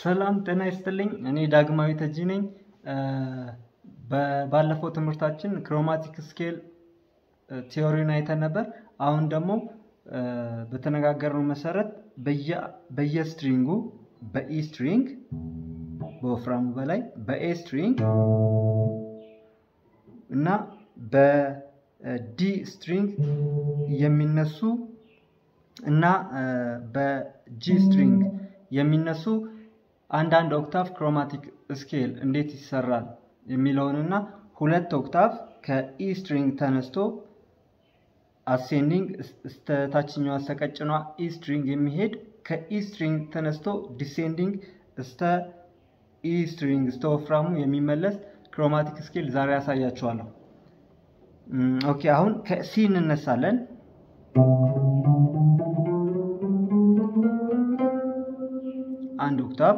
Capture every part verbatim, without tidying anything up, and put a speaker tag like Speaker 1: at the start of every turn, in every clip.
Speaker 1: ሰላም ጤና ይስጥልኝ እኔ ዳግማዊ ተጂ ነኝ በባለፈው ትምህርታችን ክሮማቲክ ስኬል ቲዮሪውን አይተን ነበር አሁን ደግሞ በተነጋገርነው መሰረት በየ በየስትሪንጉ በኢ ስትሪንግ በወፍራሙ በላይ በኤ ስትሪንግ እና በዲ ስትሪንግ የሚነሱ እና በጂ ስትሪንግ የሚነሱ አንድ አንድ ኦክታቭ ክሮማቲክ ስኬል እንዴት ይሰራል የሚለውንና ሁለት ኦክታቭ ከኢ ስትሪንግ ተነስቶ አሴንዲንግ እስከ ታችኛው አሰቀጭኗ ኢ ስትሪንግ የሚሄድ ከኢ ስትሪንግ ተነስቶ ዲሴንዲንግ እስከ ኢ ስትሪንግ እስከ ወፍራሙ የሚመለስ ክሮማቲክ ስኬል ዛሬ ያሳያችኋለሁ። ኦኬ አሁን ከሲ እንነሳለን። አንድ ኦክታቭ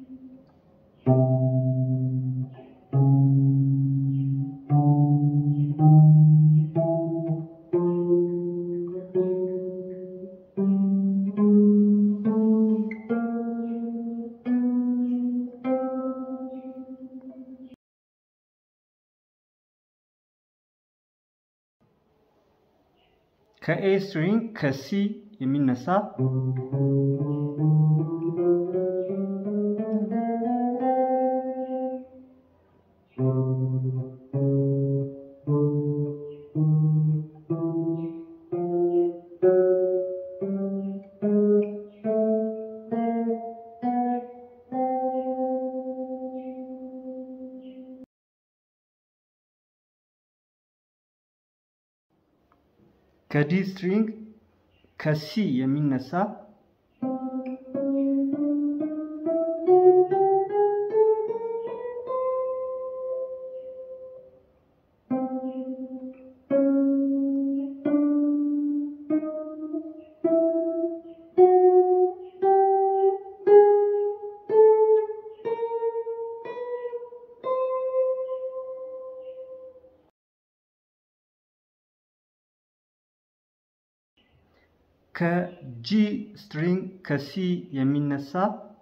Speaker 1: ከኤ ስትሪንግ ከሲ የሚነሳ ከዲ ስትሪንግ ከሲ የሚነሳ ከጂ ስትሪንግ ከሲ የሚነሳ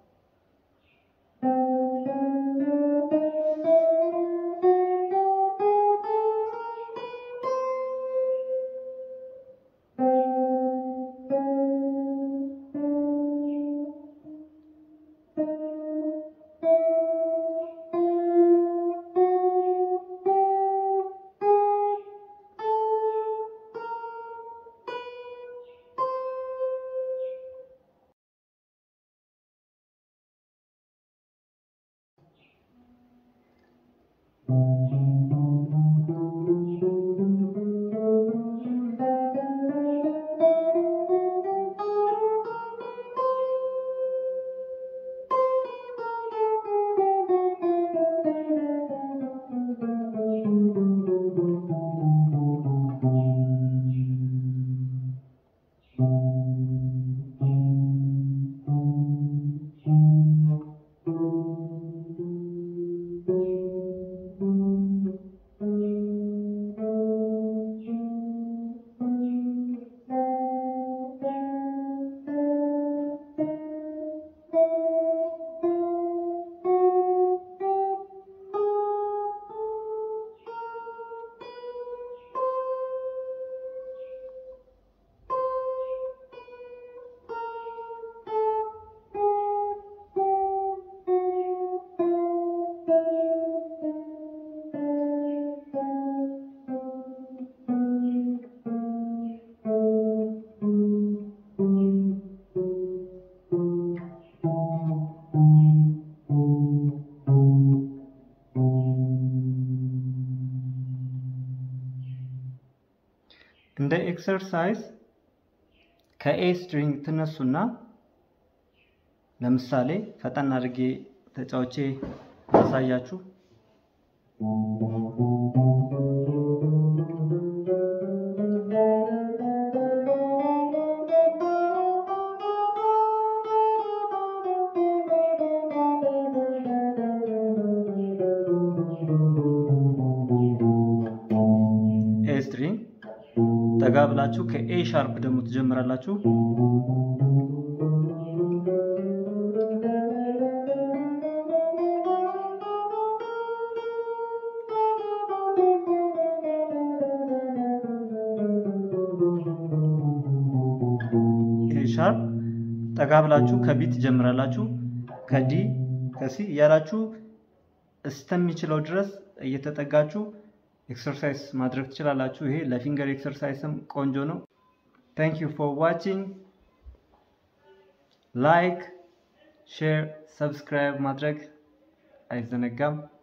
Speaker 1: እንደ ኤክሰርሳይዝ ከኤ ስትሪንግ ተነሱና ለምሳሌ ፈጠን አድርጌ ተጫውቼ አሳያችሁ። ኤ ስትሪንግ ተጋብላችሁ ከኤ ሻርፕ ደግሞ ትጀምራላችሁ። ጠጋ ብላችሁ ከቢ ትጀምራላችሁ ከዲ ከሲ ያላችሁ እስከሚችለው ድረስ እየተጠጋችሁ ኤክሰርሳይዝ ማድረግ ትችላላችሁ ይሄ ለፊንገር ኤክሰርሳይዝም ቆንጆ ነው Thank you for watching like share subscribe ማድረግ አይዘነጋም